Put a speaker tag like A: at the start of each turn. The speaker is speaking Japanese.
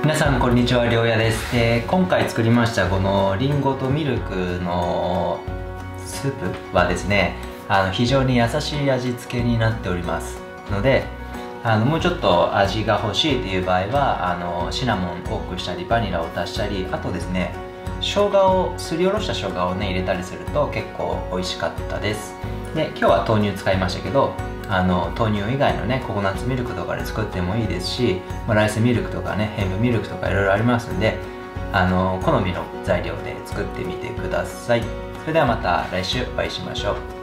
A: 皆さんこんにちは、りょうやです。今回作りましたこのりんごとミルクのスープはですね、非常に優しい味付けになっておりますので、もうちょっと味が欲しいという場合はシナモンを多くしたりバニラを足したり、あとですね生姜をすりおろした生姜をね入れたりすると結構美味しかったです。で今日は豆乳使いましたけど、豆乳以外のねココナッツミルクとかで作ってもいいですし、ライスミルクとかねヘンプミルクとかいろいろありますんで、好みの材料で作ってみてください。それではまた来週お会いしましょう。